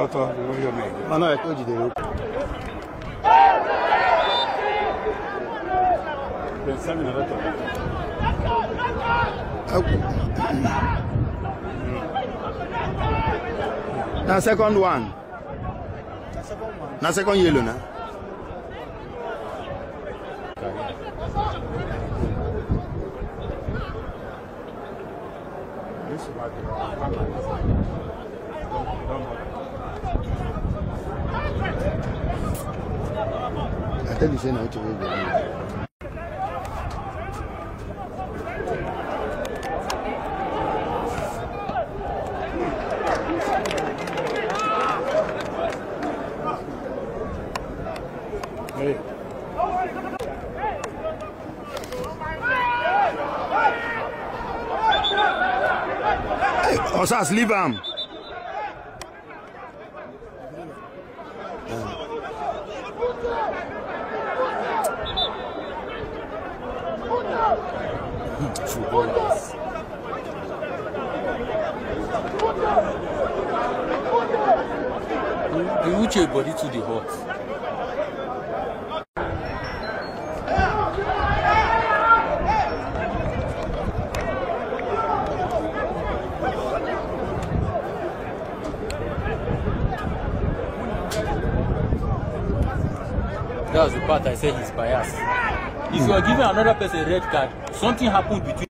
Now second one. Now second yellow now. I tell you, say now to OSAS, leave him. The UCHE body to the hot. That's the part I said he's biased. If you are giving another person a red card, something happened between